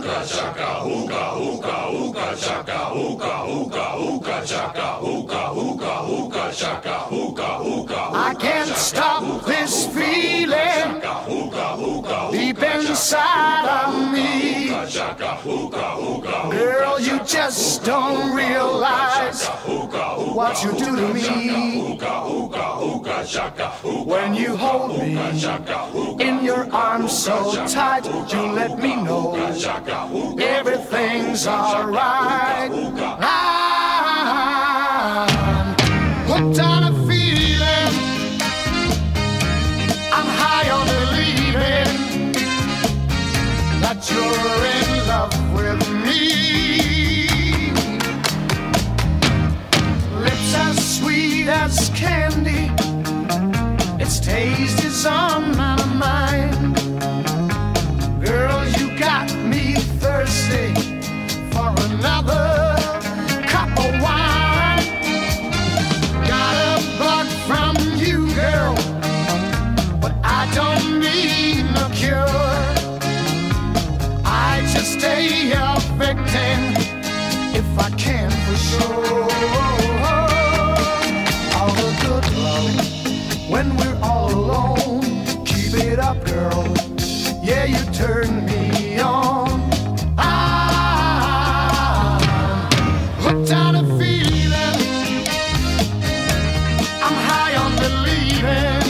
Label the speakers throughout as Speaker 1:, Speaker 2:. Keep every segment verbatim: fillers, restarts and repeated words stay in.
Speaker 1: hookah chaka, hookah, hookah, hookah chaka, hookah, hookah, hookah chaka, hookah, hookah, hookah chaka, hookah, hookah.
Speaker 2: I can't stop this feeling deep inside of me. Girl, you just don't realize what you do to me. When you hold me in your arms so tight, you let me know everything's alright. I'm hooked on a feeling, I'm high on believing that you're in love with me. Lips as sweet as candy, its taste is on my mind. Girl, you got me thirsty for another cup of wine. Got a bug from you, girl, but I don't need no cure. I just stay a victim if I can for sure. All the good love when we're all alone. Keep it up, girl. Yeah, you turn me on. I'm hooked on a feeling, I'm high on believing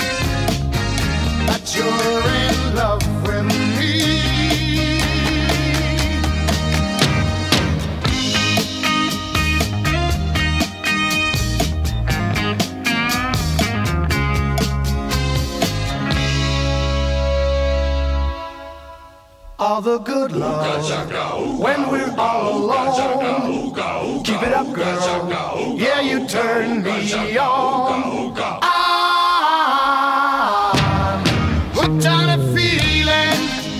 Speaker 2: that you're in love with me. All the good love when we're all alone. Keep it up, girl. Yeah, you turn me on. I'm hooked on a feeling,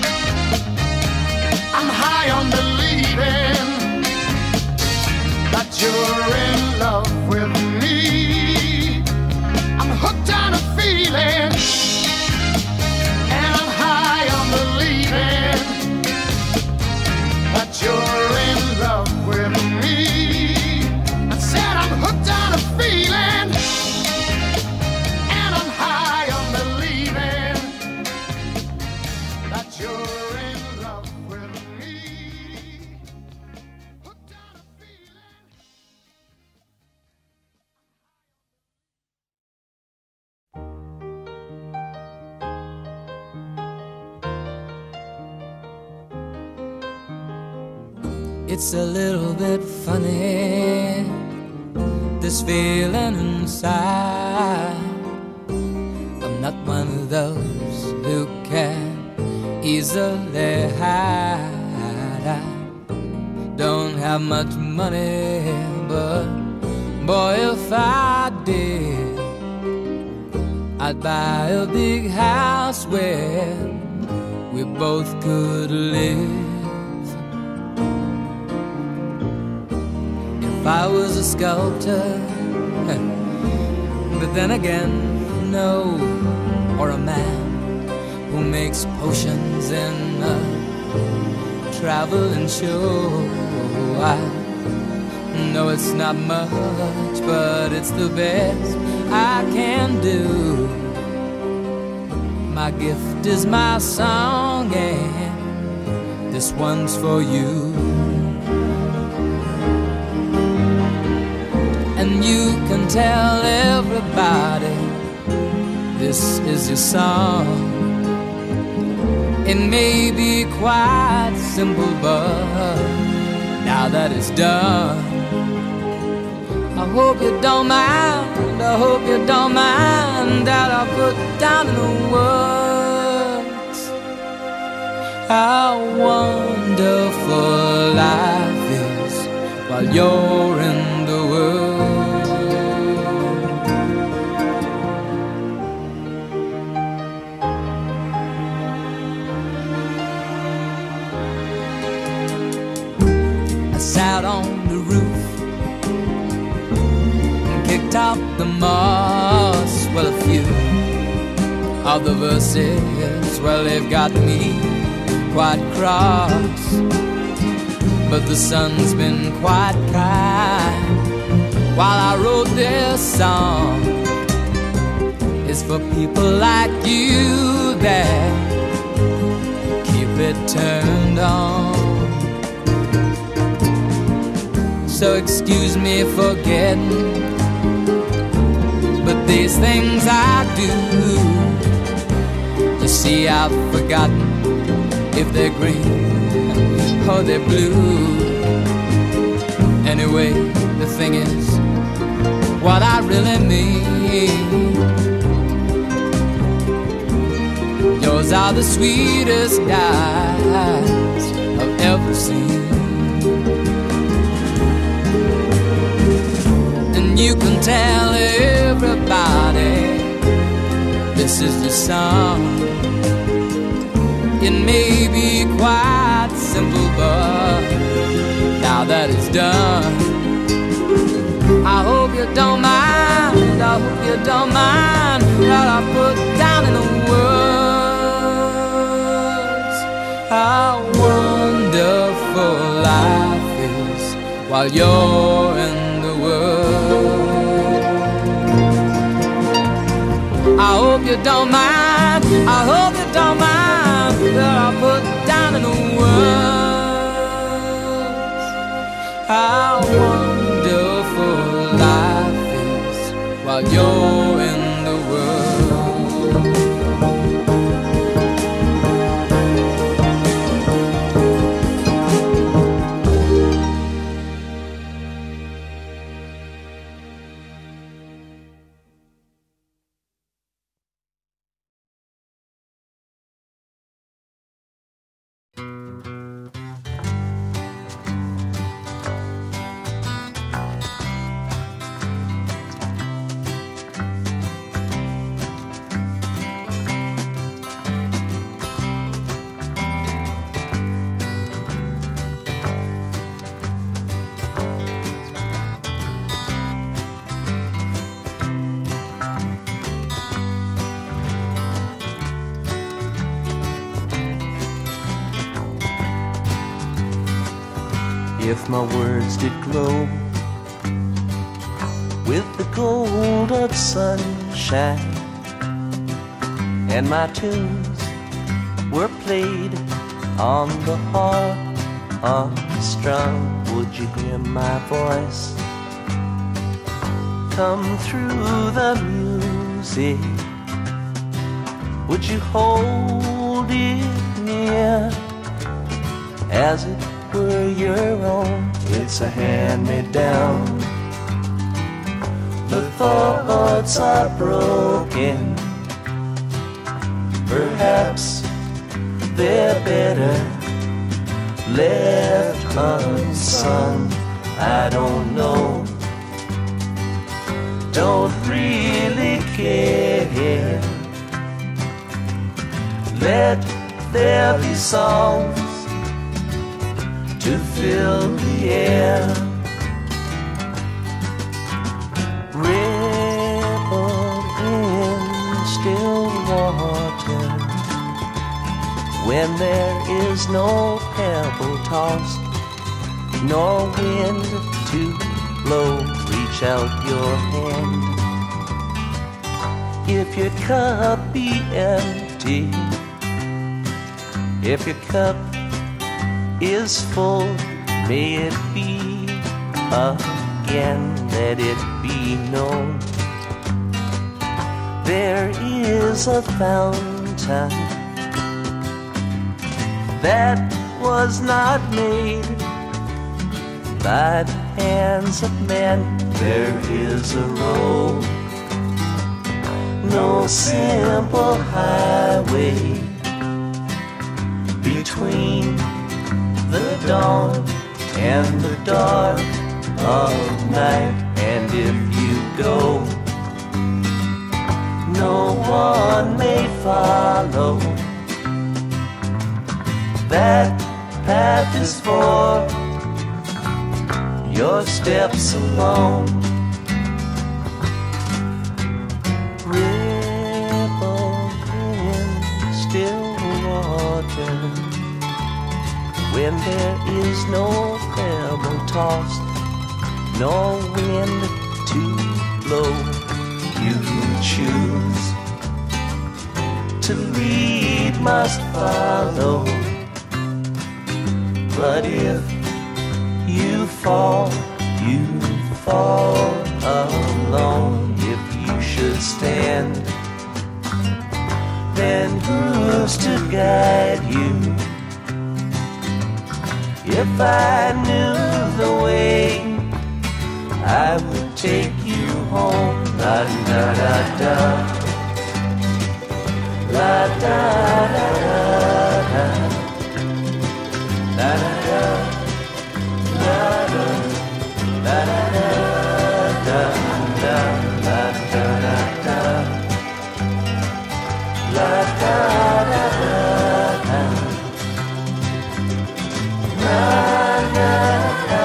Speaker 2: I'm high on believing that you're in love with me. I'm hooked on a feeling, and I'm high on believing that you're in love with me. I said I'm hooked on a feeling, and I'm high on believing that you're in love with me. Hooked on a feeling.
Speaker 3: It's a little bit funny, this feeling inside. I'm not one of those who can easily hide. I don't have much money, but boy, if I did, I'd buy a big house where we both could live. If I was a sculptor, but then again, no, or a man who makes potions in a traveling show. I know it's not much, but it's the best I can do. My gift is my song, and this one's for you. And you can tell everybody this is your song. It may be quite simple, but now that it's done, I hope you don't mind, I hope you don't mind that I put down in the words how wonderful life is while you're in the world. I sat on the roof and kicked out the moss. Well, a few of the verses, well, they've got me quite cross, but the sun's been quite kind. While I wrote this song, it's for people like you that keep it turned on. So excuse me for getting, but these things I do, you see I've forgotten if they're green or they're blue. Anyway, the thing is, what I really mean, yours are the sweetest eyes I've ever seen. And you can tell everybody this is the song. It may be quite simple, but now that it's done, I hope you don't mind, I hope you don't mind that I put down in the words how wonderful life is while you're in the world. I hope you don't mind, I hope you don't mind that I put down in the words how wonderful life is while you're in the world.
Speaker 4: If my words did glow with the gold of sunshine, and my tunes were played on the harp unstrung, would you hear my voice come through the music? Would you hold it near as it were your own? It's a hand-me-down. The thoughts are broken. Perhaps they're better left unsung. I don't know. Don't really care. Let there be songs to fill the air. Ripple in still water when there is no pebble tossed, nor wind to blow. Reach out your hand. If your cup be empty, if your cup is full, may it be again, let it be known. There is a fountain that was not made by the hands of men. There is a road, no simple highway between the dawn and the dark of night. And if you go, no one may follow. That path is for your steps alone. Ripple in still water when there is no pebble tossed, no wind to blow. You choose to lead, must follow. But if you fall, you fall alone. If you should stand, then who's to guide you? If I knew the way, I would take you home. La da da da, la da da da da, la da da, la da, la da da da da, la da da da, la da da da da, la da da.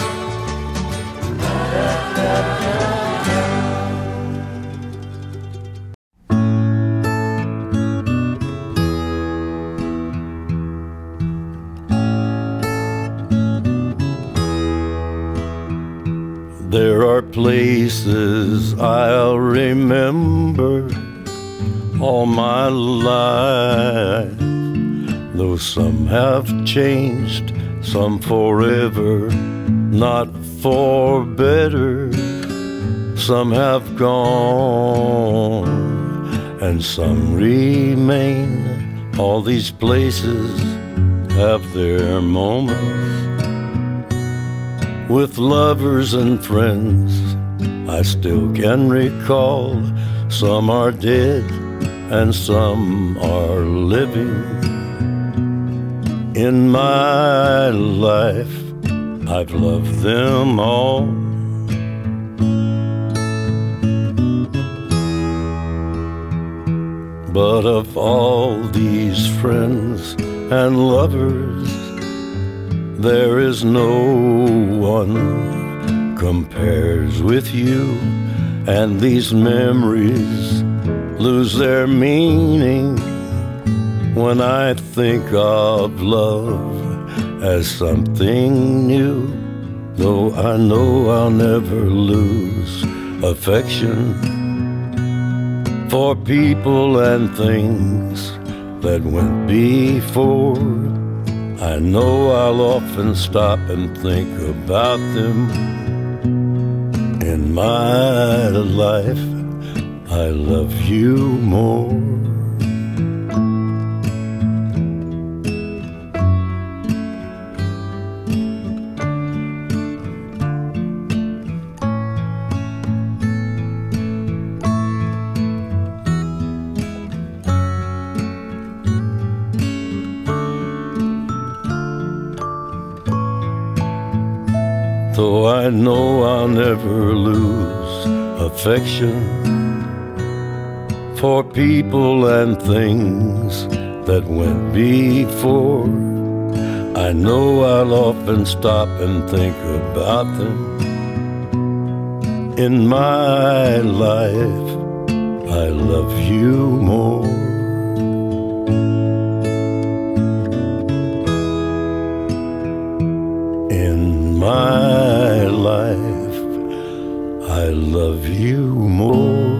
Speaker 5: There are places I'll remember all my life, though some have changed, some forever, not for better. Some have gone and some remain. All these places have their moments. With lovers and friends I still can recall. Some are dead and some are living. In my life I've loved them all. But of all these friends and lovers, there is no one compares with you. And these memories lose their meaning when I think of love as something new. Though I know I'll never lose affection for people and things that went before. I know I'll often stop and think about them. In my life, I love you more. Though I know I'll never lose affection for people and things that went before, I know I'll often stop and think about them. In my life, I love you more. In my life, I love you more.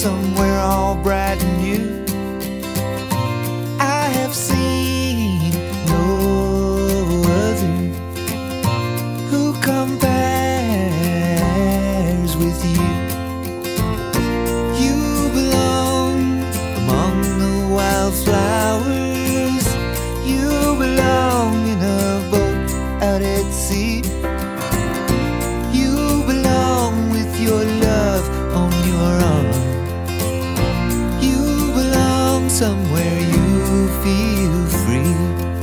Speaker 6: somewhere all bright and new. I have seen no other who compares with you. You belong among the wildflowers. You belong in a boat out at sea. You belong with your love on your arm. You belong somewhere you feel free.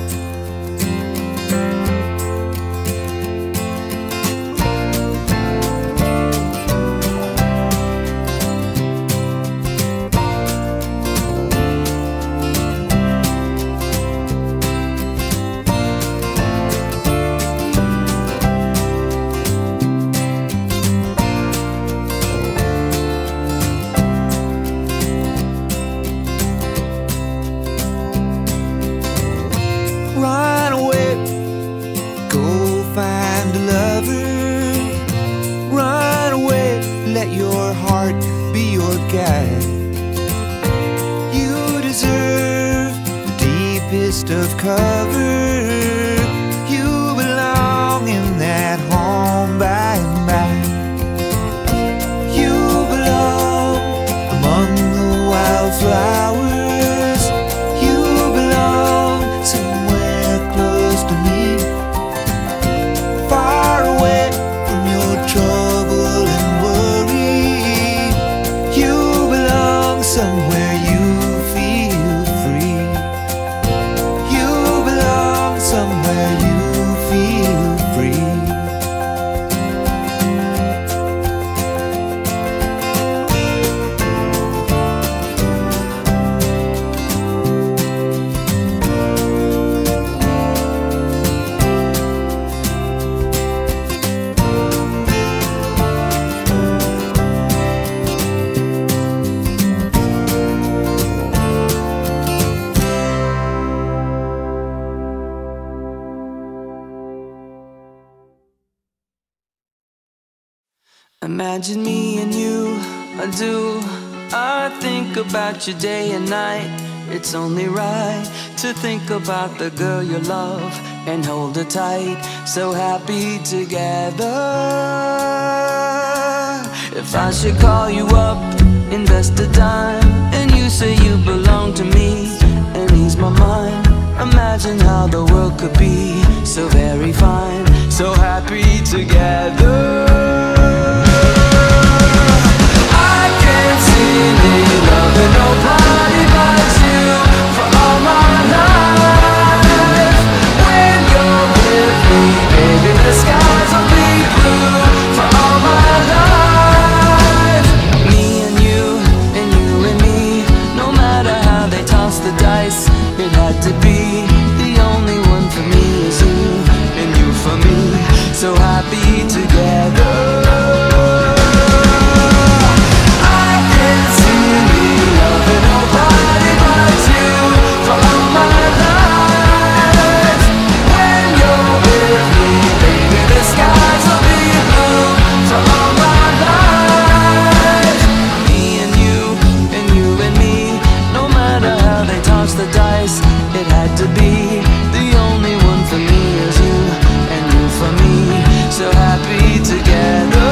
Speaker 6: Run away, go find a lover. Run away, let your heart be your guide. You deserve the deepest of cover. You belong in that home by and by. You belong among the wildflowers. You belong somewhere close to me, far away from your trouble and worry. You belong somewhere you feel free. You belong somewhere you feel free.
Speaker 3: Imagine me and you, I do. I think about you day and night. It's only right to think about the girl you love and hold her tight. So happy together. If I should call you up, invest a dime, and you say you belong to me and ease my mind. Imagine how the world could be so very fine, so happy together. I can't see me loving nobody but you for all my life. When you're with me, baby, the skies will be blue for all my life. Me and you, and you and me, no matter how they toss the dice, it had to be. The only one for me is you, and you for me, so happy together. The dice, it had to be. The only one for me is you, and you for me, so happy together.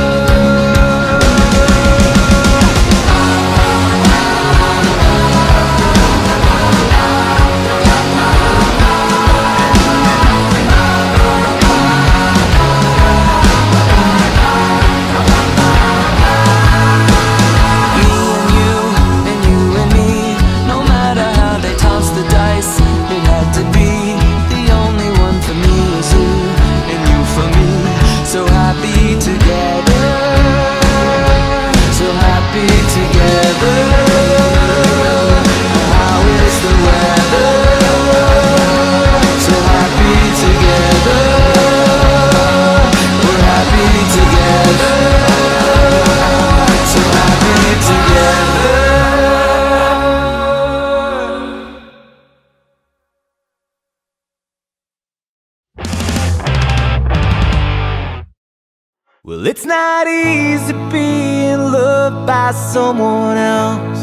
Speaker 6: Well, it's not easy being loved
Speaker 4: loved by someone else,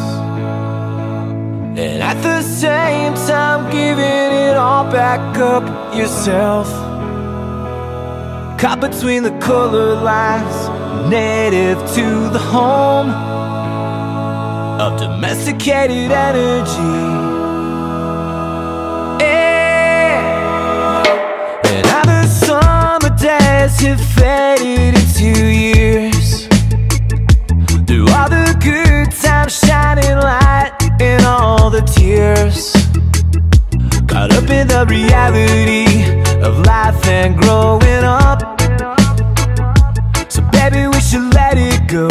Speaker 4: and at the same time giving it all back up yourself. Caught between the colored lines, native to the home of domesticated energy. Yeah. And now the summer days have faded into years, through all the good times, shining light in all the tears. Caught up in the reality of life and growing up. So baby, we should let it go.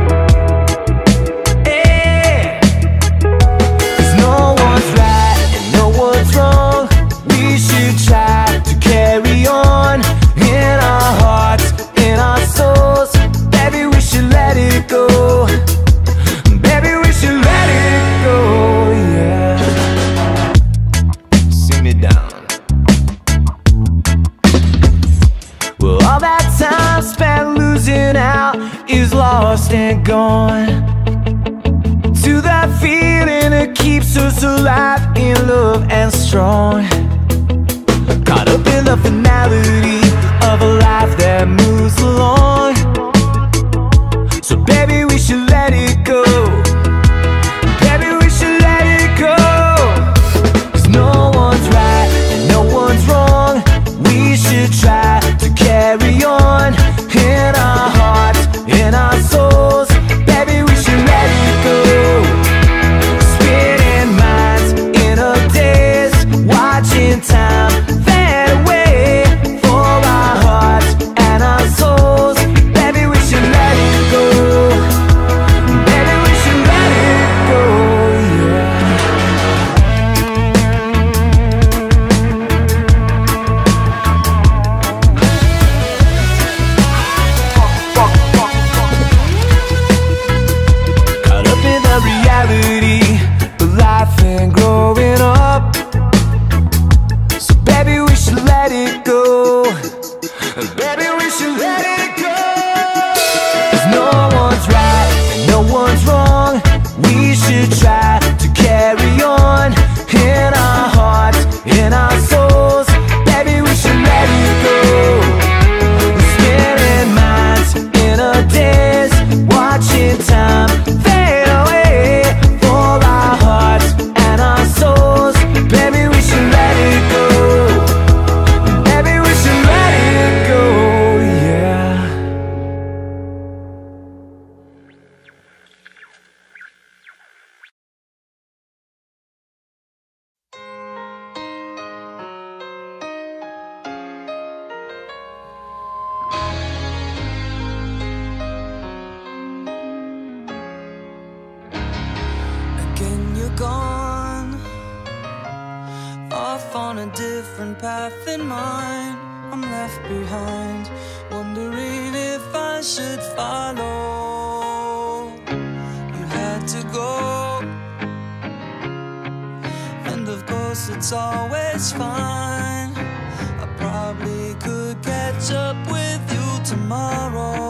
Speaker 4: Yeah. 'Cause no one's right and no one's wrong. We should try to carry on in our hearts, in our souls. Baby, we should let it go. Baby, we should let it go, yeah. See me down. Well, all that time spent losing out is lost and gone, to that feeling that keeps us alive in love and strong. Caught up in the finality of a life that moves along. So baby, we should let it go. Baby, we should let it go. 'Cause no one's right and no one's wrong. We should try to carry on in our hearts, in our souls. Baby, we should let it go. Spinning minds in a daze, watching time fade away for our hearts and our souls. Baby, we should let it go. Baby, we should let it go, yeah. Caught up in the reality of life and growing up. So baby, we should let it go. Baby, we should let it go. 'Cause no one's right and no one's wrong. We should try to carry on in our hearts, in our souls. Baby, we should let it go. Spinning minds in a daze, watching time fade away for our hearts and our souls. Baby, we should let it go. Baby, we should let it go, yeah.
Speaker 6: Again, you're gone, off on a different path than mine. I'm left behind, wondering if I should follow. You had to go, and of course it's always fine. I probably could catch up with you tomorrow.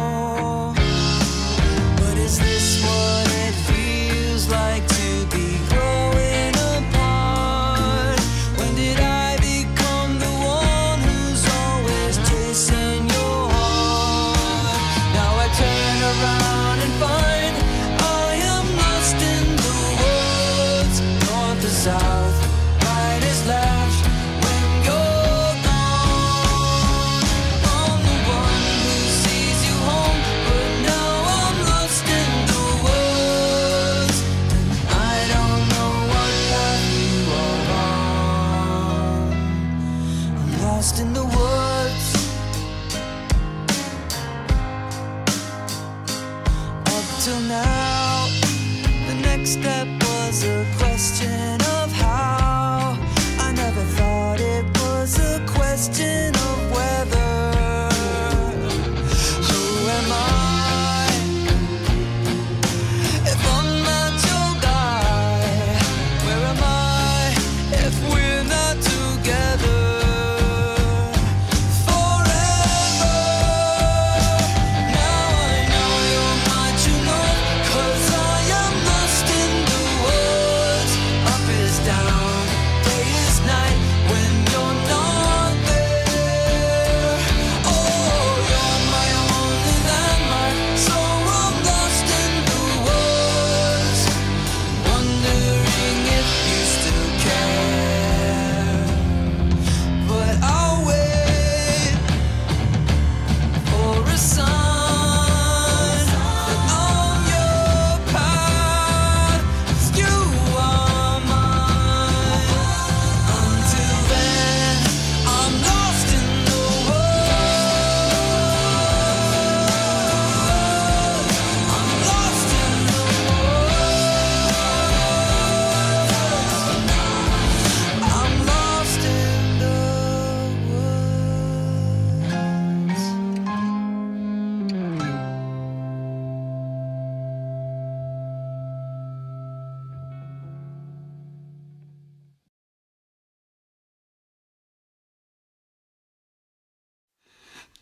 Speaker 6: But is this what it feels like to be growing apart? When did I become the one who's always chasing your heart? Now I turn around and find I am lost in the woods. North to south, right is left. When you're gone, I'm the one who sees you home, but now I'm lost in the woods, and I don't know what path you are on. I'm lost in the woods. Up till now, the next step was a question of how. I never thought it was a question of whether. Who am I if I'm not your guy? Where am I if we're not together forever? Now I know you're not, you know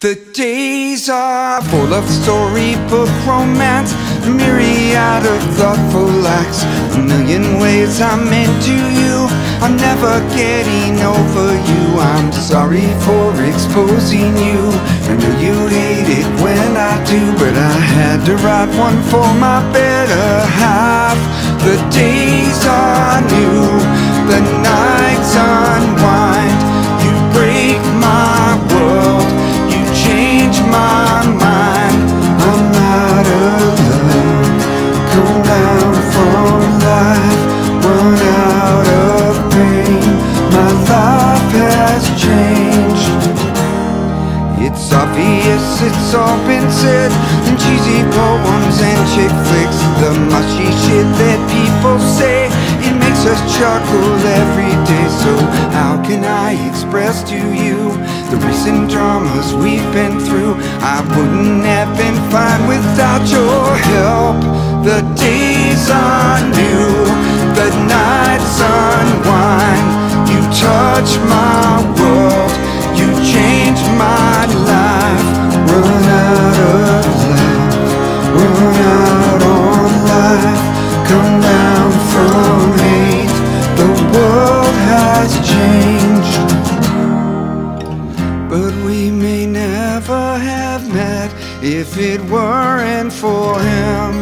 Speaker 7: The days are full of storybook romance, a myriad of thoughtful acts, a million ways I'm into you. I'm never getting over you. I'm sorry for exposing you. I know you hate it when I do, but I had to write one for my better half. The days are new, the nights unwind. You break my world, change my mind. I'm not alone. Come down from life, run out of pain. My life has changed. It's obvious, it's all been said in cheesy poems and chick flicks. The mushy shit that people say, it makes us chuckle every day. So how can I express to you the recent dramas we've been through? I wouldn't have been fine without your help. The days are new, the nights unwind. You touch my world, you change my life. Run out of life, run out on life. Come down from hate, the world has changed. But we may never have met if it weren't for him.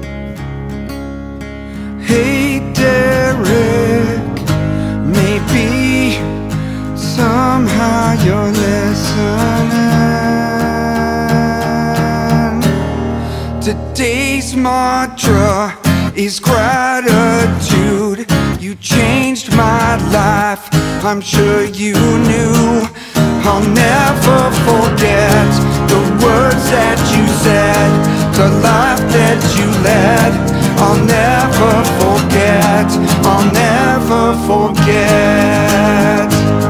Speaker 7: Hey Derek, maybe somehow you're listening. Today's mantra is gratitude. You changed my life, I'm sure you knew. I'll never forget the words that you said, the life that you led. I'll never forget, I'll never forget.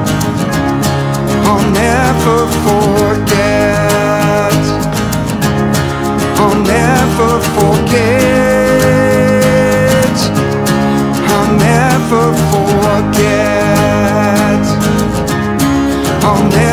Speaker 7: I'll never forget. I'll never forget. I'll never forget. I'll never